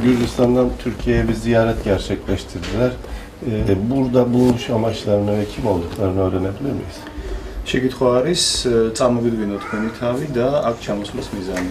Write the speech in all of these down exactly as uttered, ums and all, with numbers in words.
Gürcistan'dan Türkiye'ye bir ziyaret gerçekleştirdiler. Burada bulunmuş amaçlarını ve kim olduklarını öğrenebilir miyiz? შეკითხვა არის წარმოგიდგენოთ თქვენი თავი და აქ ჩამოსვლის მიზანი.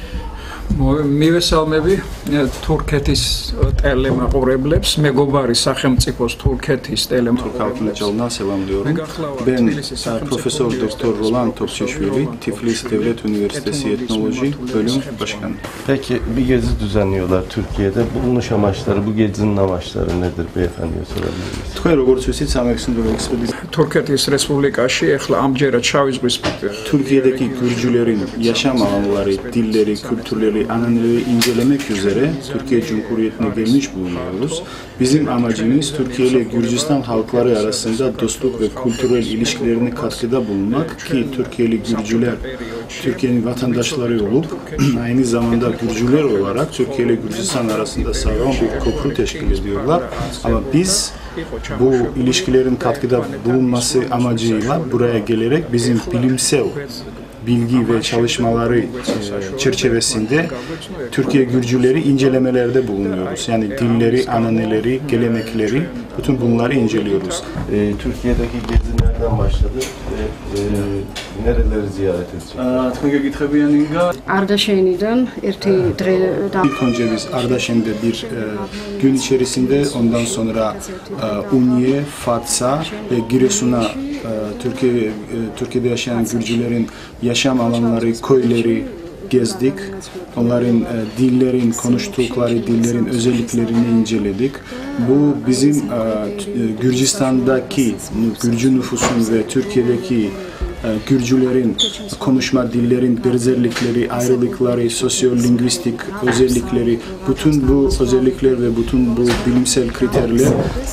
მივესალმები თურქეთის ტელემაყურებლებს, მეგობარი სახელმწიფოს თურქეთის ტელემაყურებლებს სელამლიორუმ. Ben Profesör Doktor Roland Topçeşvili, Tiflis Devlet Üniversitesi Etnoloji Bölüm Başkanı. Peki bir gezi düzenliyorlar Türkiye'de. Bulunuş amaçları, bu gezinin amaçları nedir beyefendiye sorabilir miyiz? თქვენ როგორც ვიცით, სამექსინდო ექსპედიცია თურქეთის რესპუბლიკაში ახლა ამჯერად შავიზღვის Türkiye'deki Gürcülerin yaşam alanları, dilleri, kültürleri, ananeleri incelemek üzere Türkiye Cumhuriyeti'ne gelmiş bulunuyoruz. Bizim amacımız Türkiye ile Gürcistan halkları arasında dostluk ve kültürel ilişkilerine katkıda bulunmak ki Türkiye'li Gürcüler Türkiye'nin vatandaşları olup aynı zamanda Gürcüler olarak Türkiye ile Gürcistan arasında sağlam bir köprü teşkil ediyorlar. Ama biz bu ilişkilerin katkıda bulunması amacıyla buraya gelerek bizim bilimsel bilgi ve çalışmaları çerçevesinde Türkiye Gürcüleri incelemelerde bulunuyoruz. Yani dilleri, ananeleri, gelenekleri, bütün bunları inceliyoruz. E, Türkiye'deki gezi nereden başladı ve e, nereleri ziyaret edeceğiz? Ardaşehir'den erti İlk önce biz Ardaşen'de bir e, gün içerisinde ondan sonra e, Unye, Fatsa ve Giresun'a e, Türkiye e, Türkiye'de yaşayan Gürcülerin yaşam alanları, köyleri gezdik. Onların e, dillerin, konuştukları dillerin özelliklerini inceledik. Bu bizim e, Gürcistan'daki Gürcü nüfusun ve Türkiye'deki Gürcülerin konuşma dillerin benzerlikleri, ayrılıkları, sosyolingvistik özellikleri, bütün bu özellikler ve bütün bu bilimsel kriterler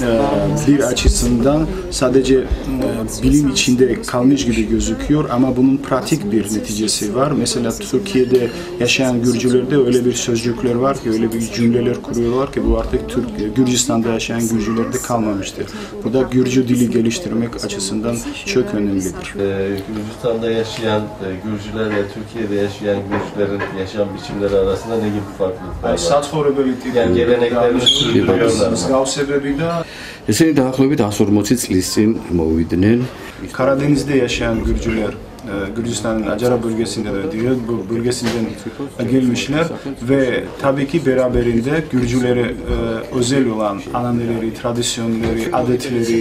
bir açısından sadece bilim içinde kalmış gibi gözüküyor ama bunun pratik bir neticesi var. Mesela Türkiye'de yaşayan Gürcülerde öyle bir sözcükler var ki, öyle bir cümleler kuruyorlar ki bu artık Türk, Gürcistan'da yaşayan Gürcülerde kalmamıştır. Bu da Gürcü dili geliştirmek açısından çok önemlidir. Gürcistan'da yaşayan e, Gürcülerle Türkiye'de yaşayan Gürcülerin yaşam biçimleri arasında ne gibi farklılıklar var? Yani geleneklerini sürdürüyorlar. Eseni daxilებით one hundred forty წლის წინ მოვიდნენ. Karadeniz'de yaşayan Gürcüler Gürcistan'ın Acara bölgesinde de diyor, bu bölgesinden gelmişler ve tabii ki beraberinde Gürcülere özel olan ananeleri, tradisyonları, adetleri,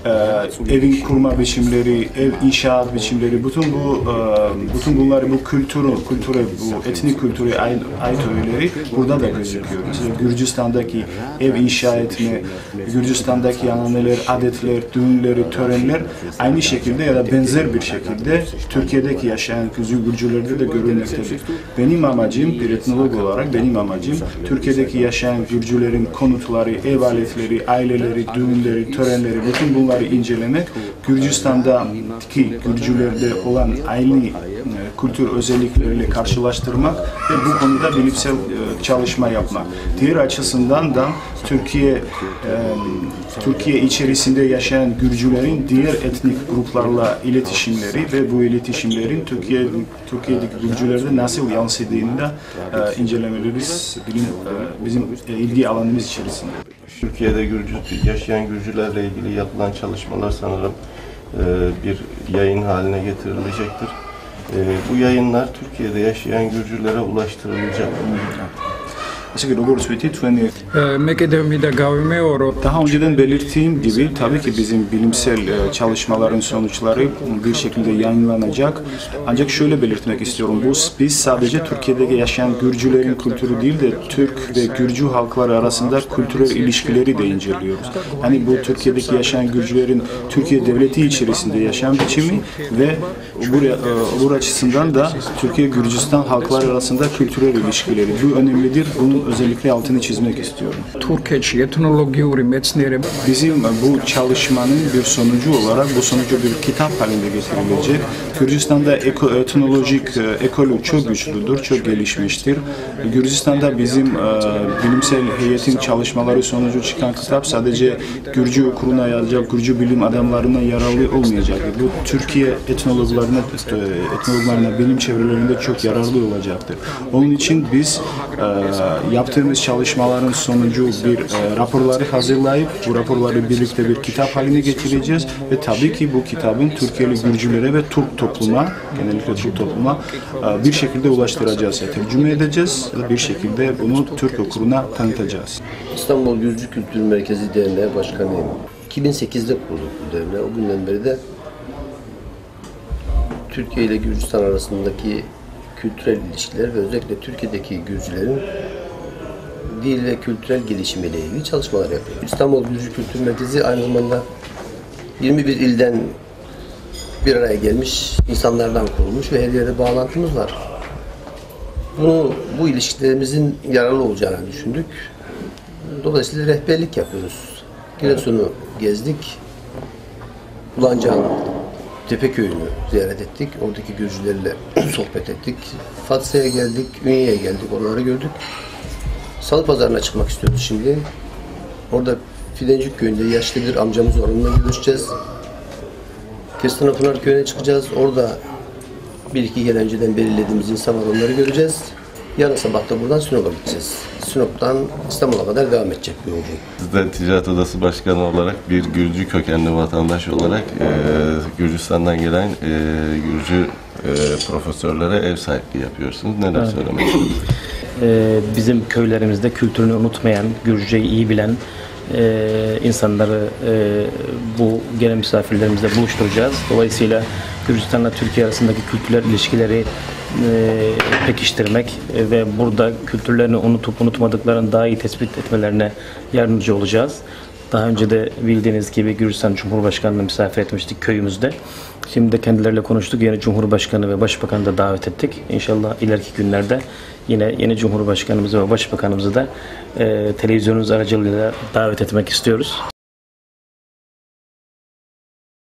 evin kurma biçimleri, ev inşaat biçimleri, bütün bu bütün bunları bu kültürü, kültüre, bu etnik kültüre ait, ait öğeleri burada da gözüküyor. Mesela Gürcistan'daki ev inşa etme, Gürcistan'daki ananeler, adetler, düğünleri, törenler aynı şekilde ya da benzer bir şekilde Türkiye'deki yaşayan Gürcülerde de görülmektedir. Benim amacım, bir etnolog olarak benim amacım Türkiye'deki yaşayan Gürcülerin konutları, ev aletleri, aileleri, düğünleri, törenleri, bütün bunlar incelemek, Gürcistan'daki Gürcülerde olan aynı kültür özellikleriyle karşılaştırmak ve bu konuda bilimsel çalışma yapmak. Diğer açısından da Türkiye Türkiye içerisinde yaşayan Gürcülerin diğer etnik gruplarla iletişimleri ve bu iletişimlerin Türkiye Türkiye'deki Gürcülerde nasıl yansıdığını da incelemelerimiz bilim, bizim ilgi alanımız içerisinde. Türkiye'de Gürcü, yaşayan Gürcülerle ilgili yapılan çalışmalar sanırım e, bir yayın haline getirilecektir. E, bu yayınlar Türkiye'de yaşayan Gürcülere ulaştırılacak. Daha önceden belirttiğim gibi tabii ki bizim bilimsel çalışmaların sonuçları bir şekilde yayınlanacak. Ancak şöyle belirtmek istiyorum. Bu biz sadece Türkiye'de yaşayan Gürcülerin kültürü değil de Türk ve Gürcü halkları arasında kültürel ilişkileri de inceliyoruz. Yani bu Türkiye'deki yaşayan Gürcülerin Türkiye devleti içerisinde yaşayan biçimi ve buraya bu açısından da Türkiye Gürcistan halkları arasında kültürel ilişkileri. Bu önemlidir. Bunun özellikle altını çizmek istiyorum. Bizim bu çalışmanın bir sonucu olarak bu sonucu bir kitap halinde getirilecek. Gürcistan'da eko, etnolojik ekolü çok güçlüdür, çok gelişmiştir. Gürcistan'da bizim e, bilimsel heyetin çalışmaları sonucu çıkan kitap sadece Gürcü okuruna yazacak, Gürcü bilim adamlarına yararlı olmayacak. Bu Türkiye etnologlarına, etnologlarına, bilim çevrelerinde çok yararlı olacaktır. Onun için biz e, yaptığımız çalışmaların sonucu bir e, raporları hazırlayıp bu raporları birlikte bir kitap haline getireceğiz ve tabii ki bu kitabın Türkiye'li Gürcülere ve Türk topluma, genellikle Türk topluma e, bir şekilde ulaştıracağız, tercüme edeceğiz ve bir şekilde bunu Türk okuruna tanıtacağız. İstanbul Gürcü Kültür Merkezi Derneği Başkanıyım. iki bin sekizde kurulduk bu derneği. O günden beri de Türkiye ile Gürcistan arasındaki kültürel ilişkiler ve özellikle Türkiye'deki Gürcülerin dil ve kültürel gelişimiyle ilgili çalışmalar yapıyor. İstanbul Gürcü Kültür Merkezi aynı zamanda yirmi bir ilden bir araya gelmiş insanlardan kurulmuş ve her yerde bağlantımız var. Bunu, bu ilişkilerimizin yararlı olacağını düşündük. Dolayısıyla rehberlik yapıyoruz. Giresun'u gezdik. Bulancan Tepeköy'ünü ziyaret ettik. Oradaki Gürcülerle sohbet ettik. Fatsa'ya geldik, Ünye'ye geldik. Oraları gördük. Salı Pazarı'na çıkmak istiyoruz şimdi. Orada Fidencik Köyü'nde yaşlı bir amcamız var. Onunla görüşeceğiz. Kestanapınar Köyü'ne çıkacağız. Orada bir iki gel önceden belirlediğimiz insan var. Onları göreceğiz. Yarın sabah da buradan Sinop'a gideceğiz. Sinop'tan İstanbul'a kadar devam edecek bir yolculuk. Siz de Ticaret Odası Başkanı olarak bir Gürcü kökenli vatandaş olarak e, Gürcistan'dan gelen e, Gürcü e, profesörlere ev sahipliği yapıyorsunuz. Neler Evet. söylemek istiyorsunuz? Ee, bizim köylerimizde kültürünü unutmayan, Gürcüceyi iyi bilen e, insanları e, bu gelen misafirlerimizle buluşturacağız. Dolayısıyla Gürcistan'la Türkiye arasındaki kültürel ilişkileri e, pekiştirmek e, ve burada kültürlerini unutup unutmadıklarını daha iyi tespit etmelerine yardımcı olacağız. Daha önce de bildiğiniz gibi Gürcistan Cumhurbaşkanı'nı misafir etmiştik köyümüzde. Şimdi de kendileriyle konuştuk. Yeni Cumhurbaşkanı ve Başbakanı da davet ettik. İnşallah ileriki günlerde yine yeni Cumhurbaşkanımızı ve Başbakanımızı da e, televizyonunuz aracılığıyla davet etmek istiyoruz.